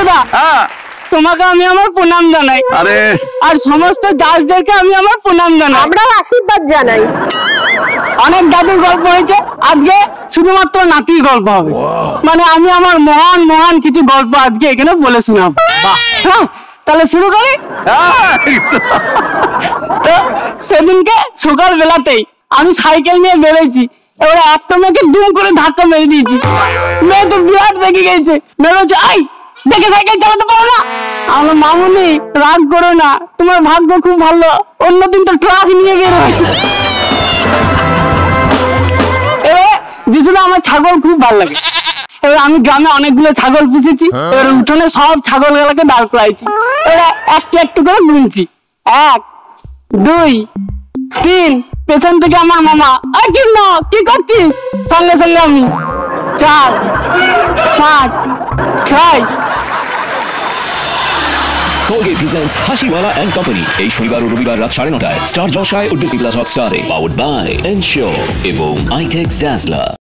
দাদা, তোমাকে আমি আমার প্রণাম জানাই। আরে আর সমস্ত জাজদেরকে আমি আমার প্রণাম জানাই। আমরাও আশীর্বাদ জানাই। অনেক দাদুর গল্প হয়েছে, আজকে শুধুমাত্র নাতির গল্প হবে। মানে আমি আমার মহান মহান কিছু গল্প আজকে এখানে বলে শোনাবো। হ্যাঁ, তাহলে শুরু করি। তো সেদিনকে সকাল বেলাতেই আমি সাইকেল নিয়ে বেরোইছি, এবারে একটা মেয়েকে দুম করে ধাক্কা মেরে দিয়েছি। মেয়ে তো বিরাট রেগে গেছে, মেয়ে বলছে আই দেখে সাইকেল চালাতে পারো না। আমার মামুনি রাগ করো না, তোমার ভাগ্য খুব ভালো, অন্যদিন তো ট্রাক নিয়ে বেরোয়। এবারে যেগুলো আমার ছাগল খুব ভালো লাগে, এবার আমি গ্রামে অনেকগুলো ছাগল পুষেছি, এবার উঠোনে সব ছাগল গুলাকে দাঁড় করাইছি। এবার একটু একটু করে গুনছি, 1 2 3, পেছন থেকে আমার মামা, আরে কৃষ্ণ কি করছিস, সঙ্গে সঙ্গে আমি 4 5 6। Colgate presents Hashiwala and Company এই শনিবার ও রবিবার রাত 9:30টায় স্টার জলসায় ও ডিজনি প্লাস হটস্টারে, পাওয়ার্ড বাই এনশিওর এবং আইটেক্স ড্যাজলার।